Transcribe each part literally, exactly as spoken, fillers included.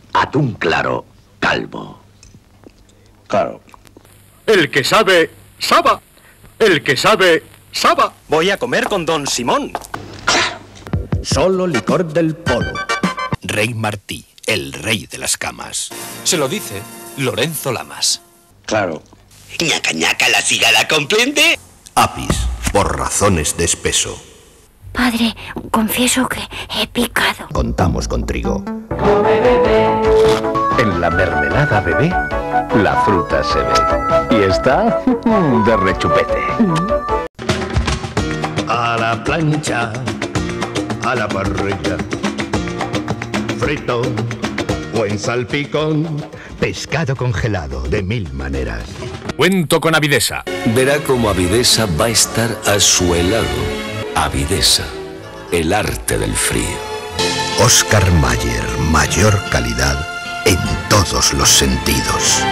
Atún claro, calvo. Claro. El que sabe, saba. El que sabe, saba. Voy a comer con don Simón. Solo licor del polo. Rey Martí, el rey de las camas. Se lo dice Lorenzo Lamas. Claro. Ñaca ñaca, la cigala comprende. Apis, por razones de espeso. Padre, confieso que he picado. Contamos con trigo. En la mermelada bebé, la fruta se ve. Y está de rechupete. A la plancha, a la parrilla, frito o en salpicón, pescado congelado de mil maneras. Cuento con Avidesa. Verá cómo Avidesa va a estar a su helado. Avidesa, el arte del frío. Oscar Mayer, mayor calidad en todos los sentidos.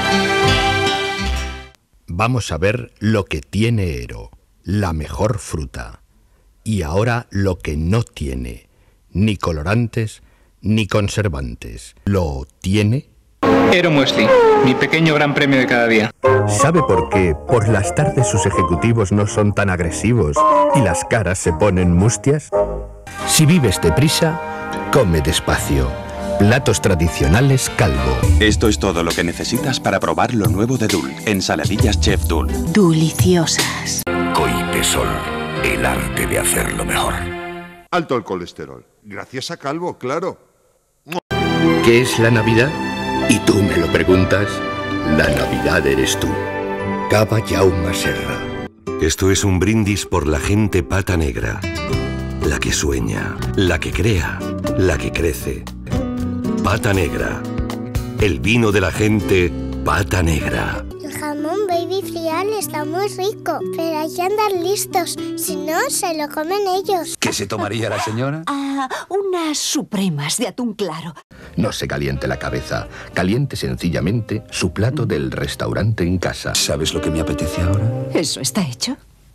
Vamos a ver lo que tiene Ero, la mejor fruta. Y ahora lo que no tiene, ni colorantes ni conservantes. ¿Lo tiene? Ero Muesli, mi pequeño gran premio de cada día. ¿Sabe por qué por las tardes sus ejecutivos no son tan agresivos y las caras se ponen mustias? Si vives deprisa, come despacio. Platos tradicionales Calvo. Esto es todo lo que necesitas para probar lo nuevo de Dul. Ensaladillas Chef Dul. Deliciosas. Coipesol, el arte de hacerlo mejor. Alto el colesterol. Gracias a Calvo, claro. ¿Qué es la Navidad? Y tú me lo preguntas, la Navidad eres tú. Cava Jaume Serra. Esto es un brindis por la gente pata negra. La que sueña, la que crea, la que crece. Pata Negra. El vino de la gente pata negra. El jamón Baby Frial está muy rico, pero hay que andar listos, si no se lo comen ellos. ¿Qué se tomaría la señora? Ah, unas supremas de atún claro. No se caliente la cabeza, caliente sencillamente su plato del restaurante en casa. ¿Sabes lo que me apetece ahora? ¿Eso está hecho?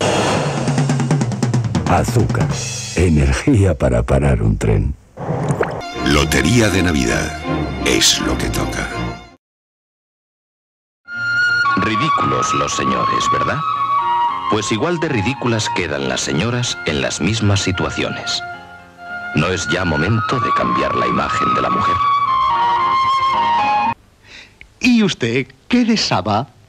Azúcar. Energía para parar un tren. Lotería de Navidad. Es lo que toca. Ridículos los señores, ¿verdad? Pues igual de ridículas quedan las señoras en las mismas situaciones. ¿No es ya momento de cambiar la imagen de la mujer? ¿Y usted qué de saba?